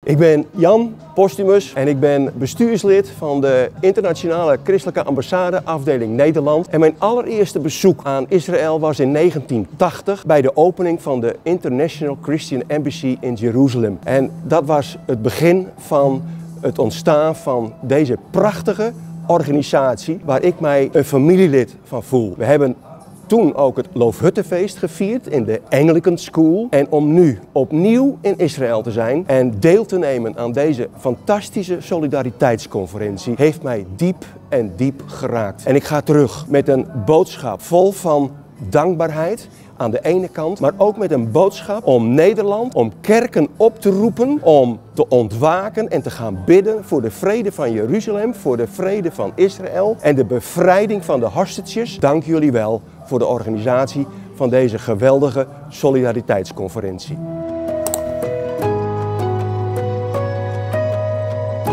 Ik ben Jan Postumus en ik ben bestuurslid van de Internationale Christelijke Ambassade afdeling Nederland. En mijn allereerste bezoek aan Israël was in 1980 bij de opening van de International Christian Embassy in Jeruzalem. En dat was het begin van het ontstaan van deze prachtige organisatie waar ik mij een familielid van voel. We hebben toen ook het Loofhuttenfeest gevierd in de Anglican School. En om nu opnieuw in Israël te zijn en deel te nemen aan deze fantastische solidariteitsconferentie heeft mij diep geraakt. En ik ga terug met een boodschap vol van dankbaarheid aan de ene kant, maar ook met een boodschap om Nederland, om kerken op te roepen, om te ontwaken en te gaan bidden voor de vrede van Jeruzalem, voor de vrede van Israël en de bevrijding van de hostages. Dank jullie wel voor de organisatie van deze geweldige solidariteitsconferentie.